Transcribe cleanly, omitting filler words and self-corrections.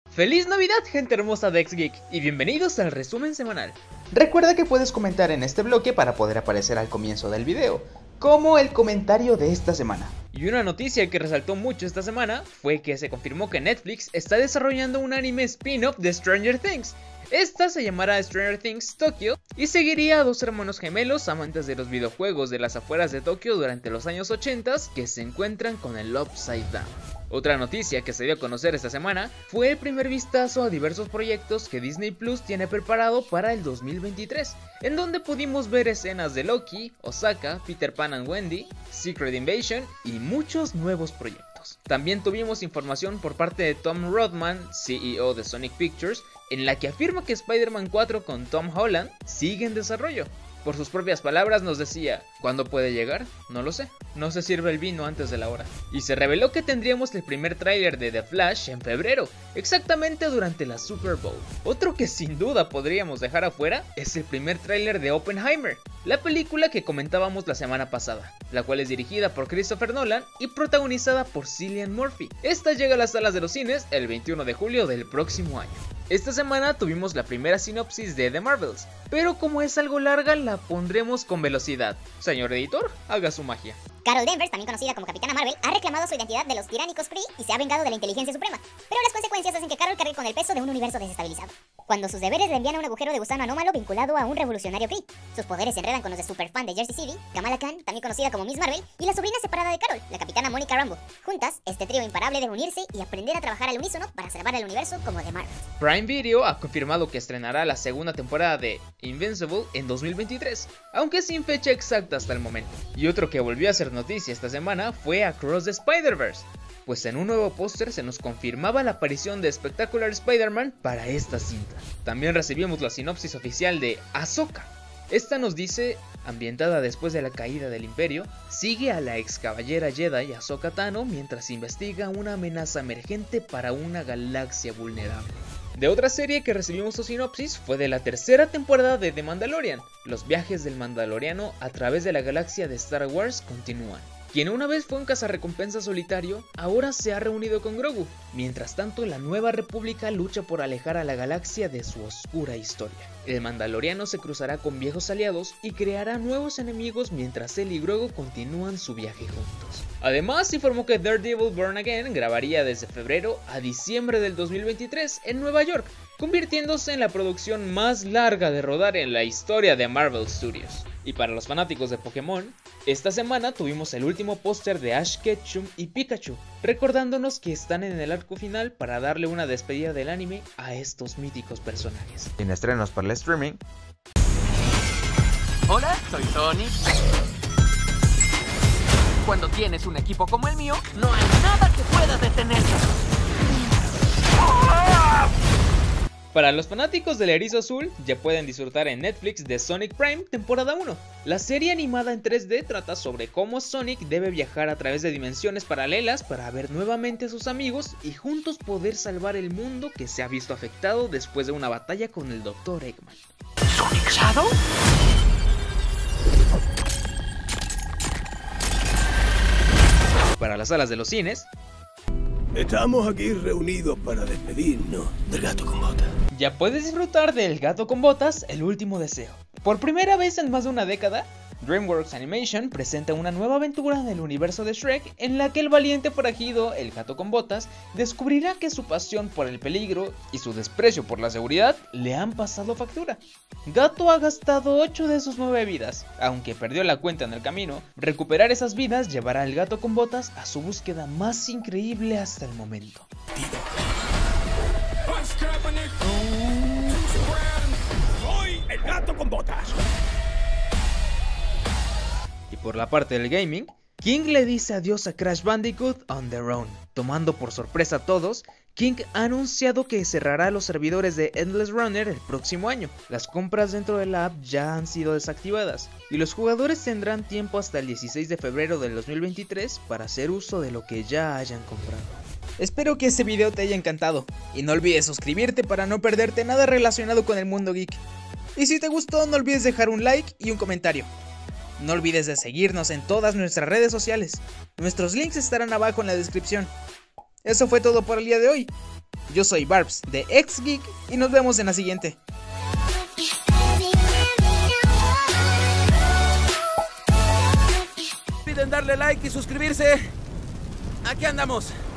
¡Feliz Navidad, gente hermosa de XGeek! Y bienvenidos al resumen semanal. Recuerda que puedes comentar en este bloque para poder aparecer al comienzo del video, como el comentario de esta semana. Y una noticia que resaltó mucho esta semana fue que se confirmó que Netflix está desarrollando un anime spin-off de Stranger Things. Esta se llamará Stranger Things Tokyo y seguiría a dos hermanos gemelos amantes de los videojuegos de las afueras de Tokio durante los años 80 que se encuentran con el Upside Down. Otra noticia que se dio a conocer esta semana fue el primer vistazo a diversos proyectos que Disney Plus tiene preparado para el 2023, en donde pudimos ver escenas de Loki, Osaka, Peter Pan and Wendy, Secret Invasion y muchos nuevos proyectos. También tuvimos información por parte de Tom Rothman, CEO de Sonic Pictures, en la que afirma que Spider-Man 4 con Tom Holland sigue en desarrollo. Por sus propias palabras nos decía, ¿cuándo puede llegar? No lo sé, no se sirve el vino antes de la hora. Y se reveló que tendríamos el primer tráiler de The Flash en febrero, exactamente durante la Super Bowl. Otro que sin duda podríamos dejar afuera es el primer tráiler de Oppenheimer, la película que comentábamos la semana pasada, la cual es dirigida por Christopher Nolan y protagonizada por Cillian Murphy. Esta llega a las salas de los cines el 21 de julio del próximo año. Esta semana tuvimos la primera sinopsis de The Marvels, pero como es algo larga la pondremos con velocidad. Señor editor, haga su magia. Carol Danvers, también conocida como Capitana Marvel, ha reclamado su identidad de los tiránicos Kree y se ha vengado de la inteligencia suprema, pero las consecuencias hacen que Carol cargue con el peso de un universo desestabilizado, cuando sus deberes le envían a un agujero de gusano anómalo vinculado a un revolucionario Kree. Sus poderes se enredan con los de superfan de Jersey City, Kamala Khan, también conocida como Miss Marvel, y la sobrina separada de Carol, la Capitana Monica Rambeau. Juntas, este trío imparable debe unirse y aprender a trabajar al unísono para salvar el universo como The Marvels. Prime Video ha confirmado que estrenará la segunda temporada de Invincible en 2023, aunque sin fecha exacta hasta el momento. Y otro que volvió a ser noticia esta semana fue Across the Spider-Verse, pues en un nuevo póster se nos confirmaba la aparición de Spectacular Spider-Man para esta cinta. También recibimos la sinopsis oficial de Ahsoka. Esta nos dice, ambientada después de la caída del Imperio, sigue a la ex caballera Jedi Ahsoka Tano mientras investiga una amenaza emergente para una galaxia vulnerable. De otra serie que recibimos su sinopsis fue de la tercera temporada de The Mandalorian. Los viajes del Mandaloriano a través de la galaxia de Star Wars continúan. Quien una vez fue un cazarrecompensa solitario, ahora se ha reunido con Grogu. Mientras tanto, la Nueva República lucha por alejar a la galaxia de su oscura historia. El Mandaloriano se cruzará con viejos aliados y creará nuevos enemigos mientras él y Grogu continúan su viaje juntos. Además, informó que Daredevil Born Again grabaría desde febrero a diciembre del 2023 en Nueva York, convirtiéndose en la producción más larga de rodar en la historia de Marvel Studios. Y para los fanáticos de Pokémon, esta semana tuvimos el último póster de Ash Ketchum y Pikachu, recordándonos que están en el arco final para darle una despedida del anime a estos míticos personajes. En estrenos para el streaming. Hola, soy Sonic. Cuando tienes un equipo como el mío, no hay nada que pueda detenerlo. Para los fanáticos del Erizo Azul, ya pueden disfrutar en Netflix de Sonic Prime temporada 1. La serie animada en 3D trata sobre cómo Sonic debe viajar a través de dimensiones paralelas para ver nuevamente a sus amigos y juntos poder salvar el mundo que se ha visto afectado después de una batalla con el Dr. Eggman. ¿Sonic Shadow? Para las salas de los cines, estamos aquí reunidos para despedirnos del Gato con Botas. ya puedes disfrutar de El Gato con Botas, El Último Deseo. Por primera vez en más de una década, DreamWorks Animation presenta una nueva aventura del universo de Shrek en la que el valiente forajido, el Gato con Botas, descubrirá que su pasión por el peligro y su desprecio por la seguridad le han pasado factura. Gato ha gastado 8 de sus 9 vidas, aunque perdió la cuenta en el camino. Recuperar esas vidas llevará al Gato con Botas a su búsqueda más increíble hasta el momento. ¡Soy el Gato con Botas! Y por la parte del gaming, King le dice adiós a Crash Bandicoot on their own. Tomando por sorpresa a todos, King ha anunciado que cerrará los servidores de Endless Runner el próximo año. Las compras dentro de la app ya han sido desactivadas y los jugadores tendrán tiempo hasta el 16 de febrero del 2023 para hacer uso de lo que ya hayan comprado. Espero que este video te haya encantado y no olvides suscribirte para no perderte nada relacionado con el mundo geek. Y si te gustó, no olvides dejar un like y un comentario. No olvides de seguirnos en todas nuestras redes sociales. Nuestros links estarán abajo en la descripción. Eso fue todo por el día de hoy. Yo soy Barbs de XGeek y nos vemos en la siguiente. No olviden darle like y suscribirse. Aquí andamos.